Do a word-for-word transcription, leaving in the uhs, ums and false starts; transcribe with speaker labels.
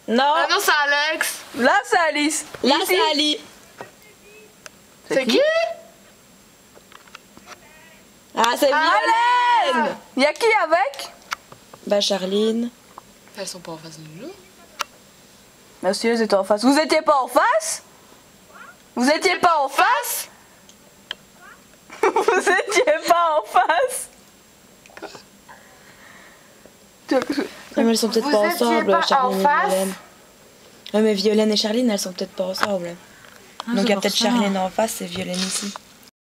Speaker 1: Non.
Speaker 2: Ah non, c'est Alex.
Speaker 3: Là, c'est Alice.
Speaker 1: Là,
Speaker 3: Ici.
Speaker 1: c'est Ali.
Speaker 2: C'est qui?
Speaker 1: Ah, c'est Violaine.
Speaker 3: Il y a qui avec?
Speaker 1: Bah, Charline.
Speaker 2: Elles sont pas en face de nous.
Speaker 3: Monsieur, vous étiez en face. Vous étiez pas en face? Vous étiez pas en face? Vous étiez pas en face?
Speaker 1: Non, mais elles sont peut-être
Speaker 2: Vous
Speaker 1: pas
Speaker 2: étiez
Speaker 1: ensemble,
Speaker 2: pas
Speaker 1: Charline
Speaker 2: en
Speaker 1: et
Speaker 2: face?
Speaker 1: Violaine. Ouais, mais Violaine et Charline, elles sont peut-être pas ensemble.
Speaker 3: Ah,
Speaker 1: Donc
Speaker 3: c'est
Speaker 1: il y a
Speaker 3: pour
Speaker 1: peut-être
Speaker 3: ça.
Speaker 1: Charline en face et Violaine ici.